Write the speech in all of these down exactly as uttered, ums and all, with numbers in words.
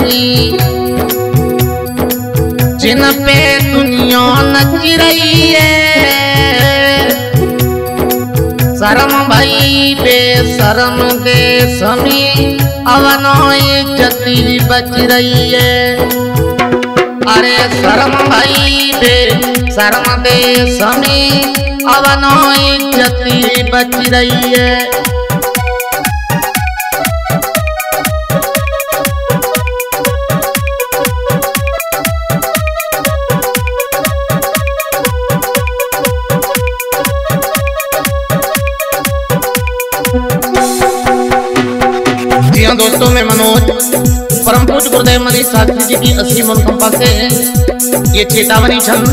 रही, जिन पे दुनिया नच रही है। शर्म भई बेशर्म देश में अवनो इज्जती बच रही है। अरे शर्म भई बेशर्म देश में अवनो इज्जती बच रही है। जी हाँ दोस्तों, मैं मनोज परम पूज्य गुरुदेव मनीष शास्त्री जी की असली मनोकंपा से ये चेतावनी छंद।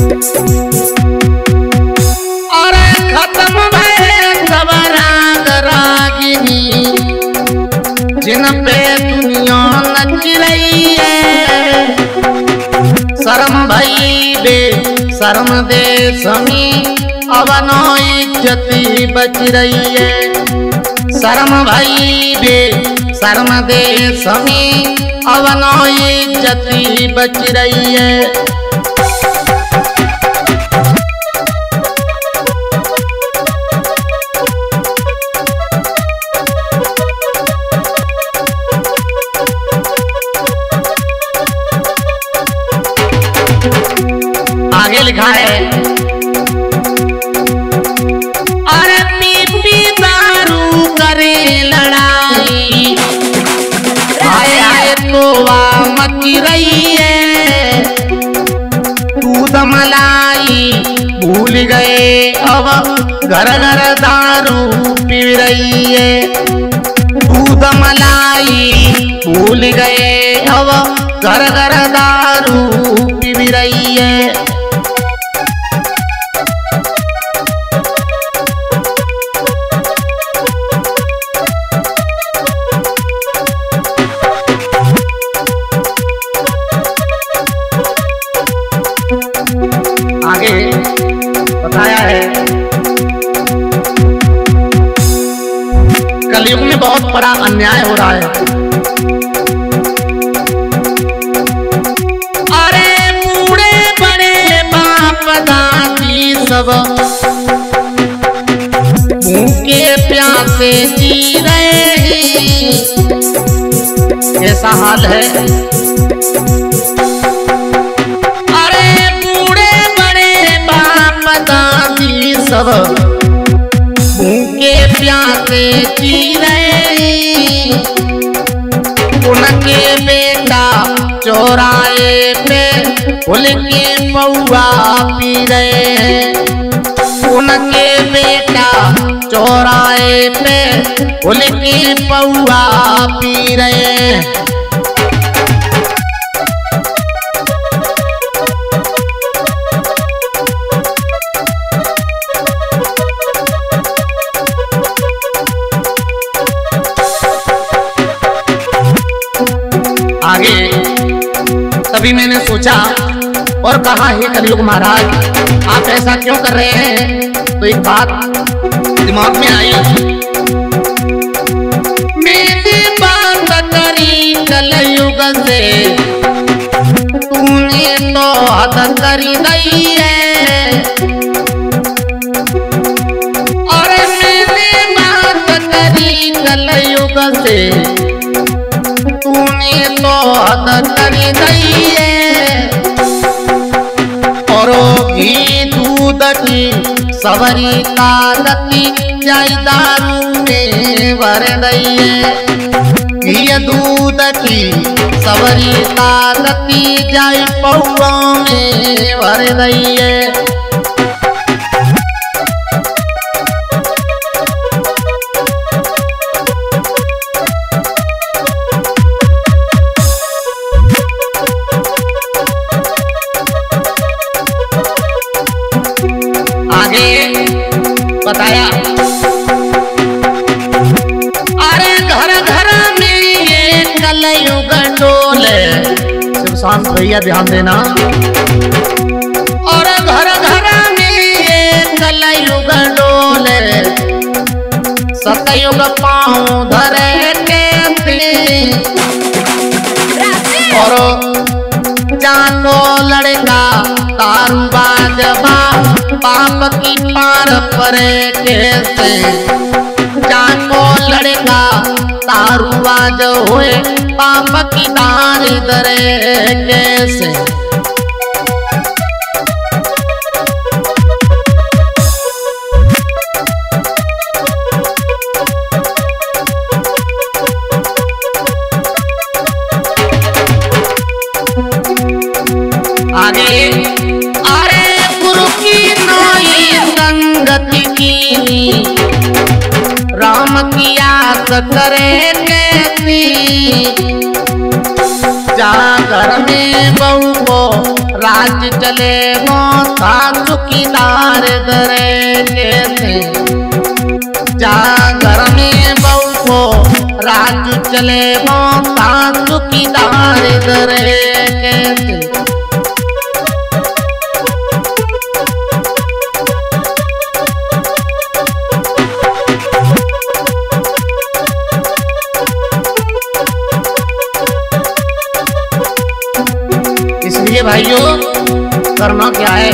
अरे खत्म भये सब राग रागिनी, जिन पे दुनिया नच रही है। शर्म भई बेशर्म देश में अवनो इज्जती बच रही है। शर्म भई बेशर्म देश में अवनो इज्जती बच रही है। आगे लिखा है, अरे पीपी दारू करे लड़ाई, आए आए तोवा मची रही है। दूध मलाई भूल गए अब घर घर दारू पी रही है। दूध मलाई भूल गए अब घर घर दारू पी रही है। आगे बताया है, कलयुग में बहुत बड़ा अन्याय हो रहा है। अरे बूढ़े बड़े बाप दादी सब भूखे प्यासे जी रहे हैं, ऐसा हाल है। सब भूखे प्यासे जी रहे, उनके बेटा चौराहे पे उनके पौआ पी रहे। उनके बेटा चौराहे पे उनके पौआ पी रहे। आगे तभी मैंने सोचा और कहा, हे कलयुग महाराज, आप ऐसा क्यों कर रहे हैं? तो एक बात दिमाग में आई, मैंने बात करी कलयुग से, तूने तो हद करी नहीं है। और मैंने बात करी कलयुग से, तूने तो हद करी नहीं है। और घी दूध की सवरी कालती जाई दारू में भर रही है। घी दूध की सवरी कालती जाई पौआ में भर रही है। आगे बताया, अरे घर घर में ये कलयुग डोले, शिव शांत भैया ध्यान देना। और घर घर में ये कलयुग डोले, सतयुग पाँव धरे के जानो लड़का दारू बाजबा पाप की पार परे कैसे। जानो लड़का दारू बाज हुए पाप की तार दरे कैसे। आगे अरे गुरु की नई संगत की राम की आस करे कैसी। जा घर में बहू को राज चले वो सासु की दार दरे कैसे। जा घर में बहू को राज चले वो सासु की दार दरे कैसे। इसलिए भाइयों करना क्या है।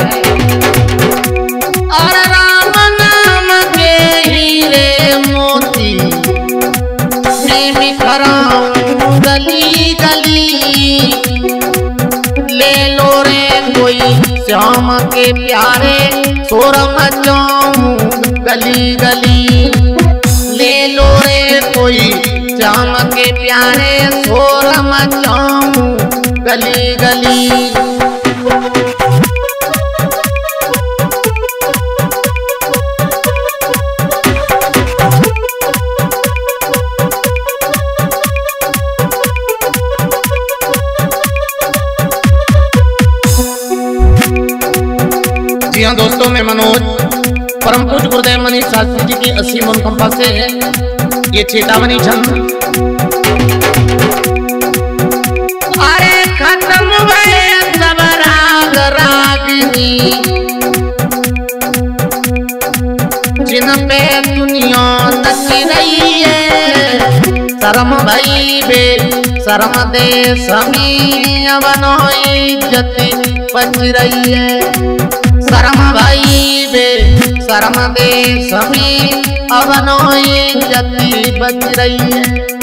और राम नाम के हीरे मोती में बिखराऊं गली गली। ले लो रे कोई श्याम के प्यारे शोर मचाऊं गली गली। ले लो रे कोई श्याम के प्यारे शोर मचाऊं गली गली। जी हाँ दोस्तों, मैं मनोज परम पूज्य गुरुदेव मनीष शास्त्री जी की अस्सी मनोकंपा से ये चेतावनी छंद। खत्म हुए सब राग रागिनी जिन पे दुनिया नच रही है। शर्म भई बे शर्म दे समी अवनो इज्जत बच रही है। शर्म भई बे शर्म दे समी अवनो इज्जत बच रही है।